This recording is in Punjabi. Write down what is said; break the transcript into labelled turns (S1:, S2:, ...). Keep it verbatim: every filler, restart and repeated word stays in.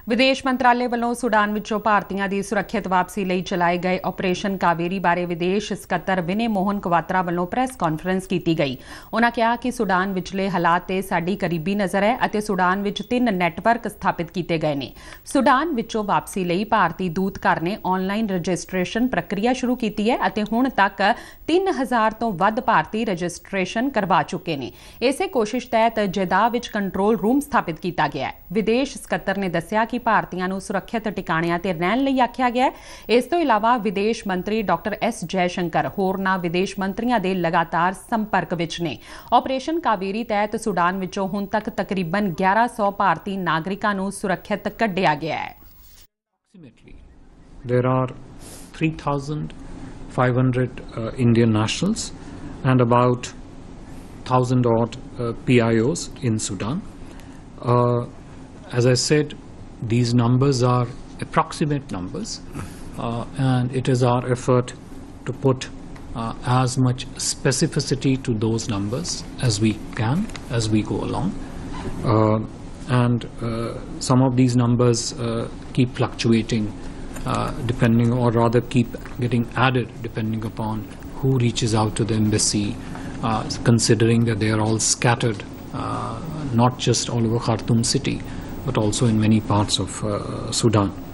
S1: विदेश मंत्रालय ਵੱਲੋਂ सूडान ਵਿੱਚੋਂ ਭਾਰਤੀਆਂ ਦੀ ਸੁਰੱਖਿਅਤ ਵਾਪਸੀ ਲਈ ਚਲਾਏ ਗਏ ਆਪਰੇਸ਼ਨ ਕਾਵੇਰੀ ਬਾਰੇ ਵਿਦੇਸ਼ ਸਕੱਤਰ ਵਿਨੇ ਮੋਹਨ ਕਵਾਤਰਾ ਵੱਲੋਂ ਪ੍ਰੈਸ ਕਾਨਫਰੰਸ ਕੀਤੀ ਗਈ। ਉਨ੍ਹਾਂ ਕਿਹਾ ਕਿ सूडान ਵਿਚਲੇ ਹਾਲਾਤ ਤੇ ਸਾਡੀ ਕਰੀਬੀ ਨਜ਼ਰ ਹੈ ਅਤੇ सूडान ਵਿੱਚ ਤਿੰਨ ਨੈਟਵਰਕ ਸਥਾਪਿਤ ਕੀਤੇ ਗਏ ਨੇ। सूडान ਵਿੱਚੋਂ ਵਾਪਸੀ ਲਈ ਭਾਰਤੀ ਦੂਤ ਘਰ ਨੇ ਆਨਲਾਈਨ ਰਜਿਸਟ੍ਰੇਸ਼ਨ ਪ੍ਰਕਿਰਿਆ ਸ਼ੁਰੂ ਕੀਤੀ ਹੈ ਅਤੇ ਹੁਣ ਤੱਕ ਤਿੰਨ ਹਜ਼ਾਰ ਤੋਂ ਵੱਧ ਭਾਰਤੀ ਰਜਿਸਟ੍ਰੇਸ਼ਨ ਕਰਵਾ ਚੁੱਕੇ ਨੇ। ਇਸੇ ਕੋਸ਼ਿਸ਼ ਤਹਿਤ ਜੇਦਾ ਵਿੱਚ ਕੰਟਰੋਲ ਰੂਮ ਸਥਾਪਿਤ ਕੀਤਾ ਗਿਆ ਹੈ। ਵਿਦੇਸ਼ ਸਕੱਤਰ ਨੇ ਦੱਸਿਆ कि ਭਾਰਤੀਆਂ ਨੂੰ ਸੁਰੱਖਿਅਤ ਟਿਕਾਣਿਆਂ ਤੇ ਰਹਿਣ ਲਈ ਆਖਿਆ ਗਿਆ ਹੈ। ਇਸ ਤੋਂ ਇਲਾਵਾ ਵਿਦੇਸ਼ ਮੰਤਰੀ ਡਾਕਟਰ ਐਸ ਜੈਸ਼ੰਕਰ ਹੋਰਨਾਂ ਵਿਦੇਸ਼ ਮੰਤਰੀਆਂ ਦੇ ਲਗਾਤਾਰ ਸੰਪਰਕ ਵਿੱਚ ਨੇ। ਆਪਰੇਸ਼ਨ ਕਾਵੇਰੀ ਤਹਿਤ सूडान ਵਿੱਚੋਂ ਹੁਣ ਤੱਕ ਤਕਰੀਬਨ ਗਿਆਰਾਂ ਸੌ ਭਾਰਤੀ ਨਾਗਰਿਕਾਂ ਨੂੰ ਸੁਰੱਖਿਅਤ ਕੱਢਿਆ ਗਿਆ ਹੈ।
S2: There are three thousand five hundred uh, Indian nationals and about one thousand odd uh, P I Os in Sudan. Uh, as I said, these numbers are approximate numbers, uh, and it is our effort to put uh, as much specificity to those numbers as we can as we go along. Uh, and uh, some of these numbers uh, keep fluctuating uh, depending, or rather keep getting added depending upon who reaches out to the embassy, uh, considering that they are all scattered, uh, not just all over Khartoum city, but also in many parts of uh, Sudan.